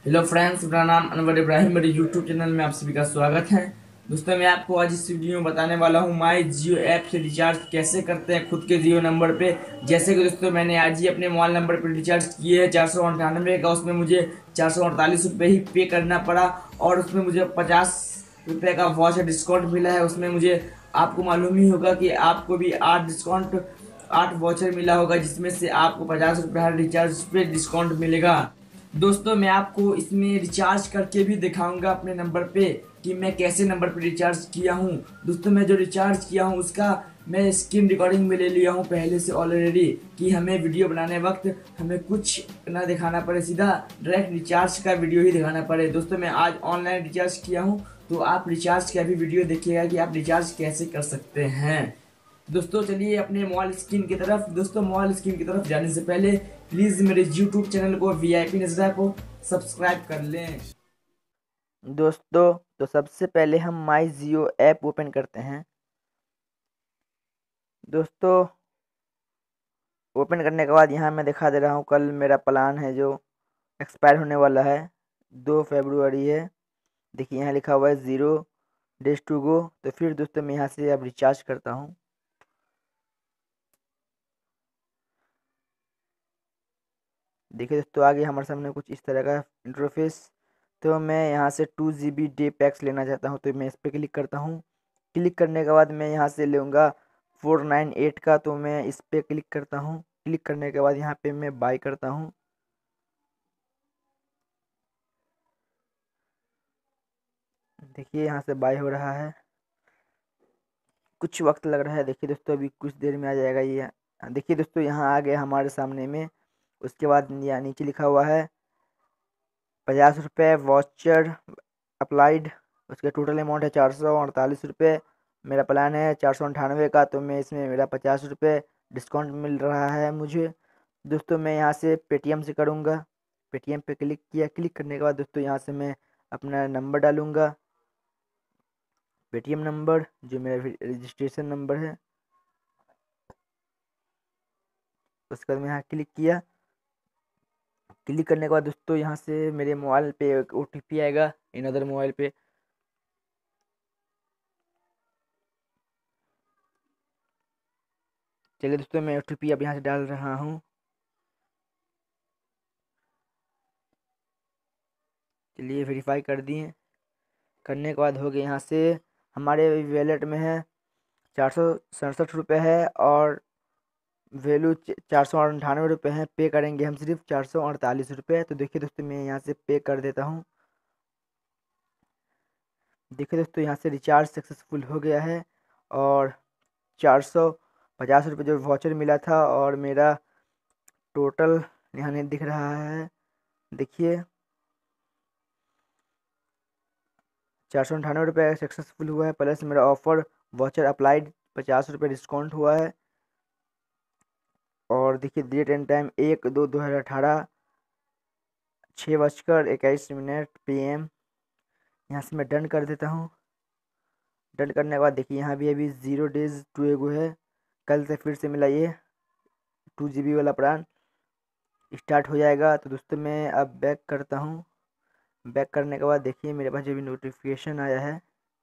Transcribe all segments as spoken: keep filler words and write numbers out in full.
Hello friends, मेरा नाम अनवर इब्राहिम, मेरे यूट्यूब चैनल में आप सभी का स्वागत है। दोस्तों, मैं आपको आज इस वीडियो में बताने वाला हूँ माई जियो ऐप से रिचार्ज कैसे करते हैं खुद के जियो नंबर पे। जैसे कि दोस्तों, मैंने आज ही अपने मोबाइल नंबर पर रिचार्ज किए है चार सौ अंठानवे का। उसमें मुझे चार सौ अड़तालीस रुपये ही पे करना पड़ा और उसमें मुझे पचास रुपये का वॉच डिस्काउंट मिला है। उसमें मुझे, आपको मालूम ही होगा कि आपको भी आठ डिस्काउंट आठ वॉचर मिला होगा, जिसमें से आपको पचास रुपये हर रिचार्ज पे डिस्काउंट मिलेगा। दोस्तों, मैं आपको इसमें रिचार्ज करके भी दिखाऊंगा अपने नंबर पे कि मैं कैसे नंबर पे रिचार्ज किया हूँ। दोस्तों, मैं जो रिचार्ज किया हूँ उसका मैं स्क्रीन रिकॉर्डिंग में ले लिया हूँ पहले से ऑलरेडी, कि हमें वीडियो बनाने वक्त हमें कुछ ना दिखाना पड़े, सीधा डायरेक्ट रिचार्ज का वीडियो ही दिखाना पड़े। दोस्तों, मैं आज ऑनलाइन रिचार्ज किया हूँ, तो आप रिचार्ज का भी वीडियो देखिएगा कि आप रिचार्ज कैसे कर सकते हैं। दोस्तों, चलिए अपने मोबाइल स्क्रीन की तरफ दोस्तों मोबाइल स्क्रीन की तरफ जाने से पहले प्लीज मेरे यूट्यूब चैनल को वीआईपी नजरा को सब्सक्राइब कर लें। दोस्तों, तो सबसे पहले हम माई जियो ऐप ओपन करते हैं। दोस्तों, ओपन करने के बाद यहाँ मैं दिखा दे रहा हूँ, कल मेरा प्लान है जो एक्सपायर होने वाला है, दो फरवरी है। देखिए यहाँ लिखा हुआ है ज़ीरो डेज टू गो। तो फिर दोस्तों मैं यहाँ से अब रिचार्ज करता हूँ। देखिए दोस्तों, आगे हमारे सामने कुछ इस तरह का इंटरफेस। तो मैं यहाँ से two G B day packs लेना चाहता हूँ, तो मैं इस पर क्लिक करता हूँ। क्लिक करने के बाद मैं यहाँ से लूँगा फोर नाइन एट का, तो मैं इस पर क्लिक करता हूँ। क्लिक करने के बाद यहाँ पे मैं बाय करता हूँ। देखिए यहाँ से बाय हो रहा है, कुछ वक्त लग रहा है। देखिए दोस्तों, अभी कुछ देर में आ जाएगा ये। देखिए दोस्तों, यहाँ आ गया हमारे सामने में। उसके बाद यहाँ नीचे लिखा हुआ है पचास रुपये वॉचर अप्लाइड। उसका टोटल अमाउंट है चार सौ अड़तालीस रुपये। मेरा प्लान है चार सौ अंठानवे का, तो मैं इसमें मेरा पचास रुपये डिस्काउंट मिल रहा है मुझे। दोस्तों, मैं यहाँ से पेटीएम से करूँगा। पेटीएम पे क्लिक किया। क्लिक करने के बाद दोस्तों यहाँ से मैं अपना नंबर डालूँगा, पेटीएम नंबर जो मेरा रजिस्ट्रेशन नंबर है। उसके बाद मैं यहाँ क्लिक किया। क्लिक करने के बाद दोस्तों यहाँ से मेरे मोबाइल पे एक ओ टी पी आएगा, इन अदर मोबाइल पे। चलिए दोस्तों, मैं ओ टी पी अब यहाँ से डाल रहा हूँ। चलिए वेरीफाई कर दिए। करने के बाद हो गया, यहाँ से हमारे वैलेट में है चार सौ सड़सठ रुपये है और वैल्यू चार सौ अंठानवे रुपये है। पे करेंगे हम सिर्फ चार सौ अड़तालीस रुपये। तो देखिए दोस्तों, मैं यहाँ से पे कर देता हूँ। देखिए दोस्तों, यहाँ से रिचार्ज सक्सेसफुल हो गया है और चार सौ पचास रुपये जो वाउचर मिला था और मेरा टोटल यहाँ नहीं दिख रहा है। देखिए चार सौ अंठानवे रुपये सक्सेसफुल हुआ है, प्लस मेरा ऑफर वाउचर अप्लाइड पचास रुपये डिस्काउंट हुआ है। और देखिए डेट एंड टाइम एक दो दो हज़ार अठारह, छः बजकर इक्कीस मिनट पी एम। यहाँ से मैं डन कर देता हूँ। डन करने के बाद देखिए यहाँ भी अभी ज़ीरो डेज टू एगो है, कल से फिर से मिला ये टू जी बी वाला प्लान स्टार्ट हो जाएगा। तो दोस्तों मैं अब बैक करता हूँ। बैक करने के बाद देखिए मेरे पास जो भी नोटिफिकेशन आया है,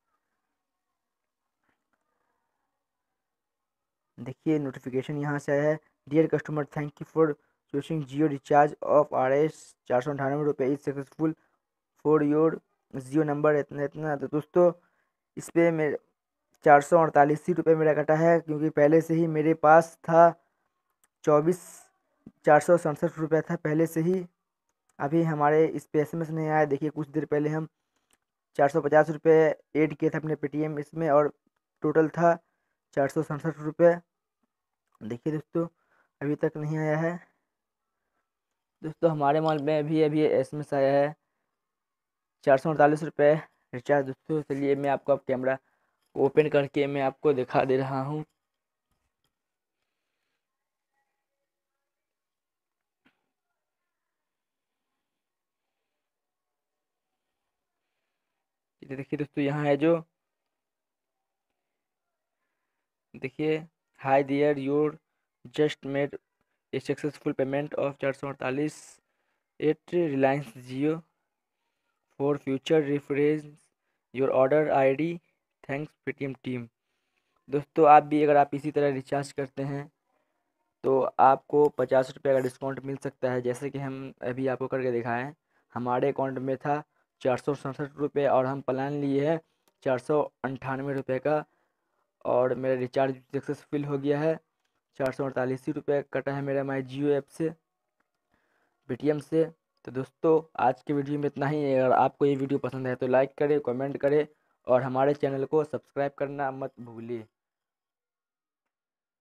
देखिए नोटिफिकेशन यहाँ से आया है। Dear customer, thank you for choosing Jio recharge of R S चार सौ अंठानवे रुपये is successful for your Jio number इतना इतना। तो दोस्तों, इस पर मेरे चार सौ अड़तालीस ही रुपये मेरा कटा है, क्योंकि पहले से ही मेरे पास था चौबीस चार सौ सड़सठ रुपये था पहले से ही। अभी हमारे इस पे एस एम एस नहीं आया। देखिए कुछ देर पहले हम चार सौ पचास रुपये ऐड किए थे अपने पेटीएम इसमें और टोटल था चार सौ सड़सठ रुपये। देखिए दोस्तों, अभी तक नहीं आया है। दोस्तों, हमारे मोबाइल में अभी अभी एस एम एस आया है चार सौ अड़तालीस रुपये रिचार्ज। दोस्तों चलिए मैं आपको अब कैमरा ओपन करके मैं आपको दिखा दे रहा हूँ। ये देखिए दोस्तों, यहाँ है जो, देखिए hi dear your just made a successful payment of चार सौ अड़तालीस at Reliance Jio. For future reference your order ID, thanks Paytm team. दोस्तों आप भी अगर आप इसी तरह रिचार्ज करते हैं तो आपको पचास रुपये का डिस्काउंट मिल सकता है। जैसे कि हम अभी आपको करके दिखाएं, हमारे अकाउंट में था चार सौ सड़सठ रुपये और हम प्लान लिए हैं चार सौ अंठानवे रुपये का, और मेरा रिचार्ज सक्सेसफुल हो गया है। चार सौ अड़तालीस ही रुपये कटा है मेरा माई जियो ऐप से, पेटीएम से। तो दोस्तों आज के वीडियो में इतना ही है। अगर आपको ये वीडियो पसंद है तो लाइक करें, कमेंट करें और हमारे चैनल को सब्सक्राइब करना मत भूलिए।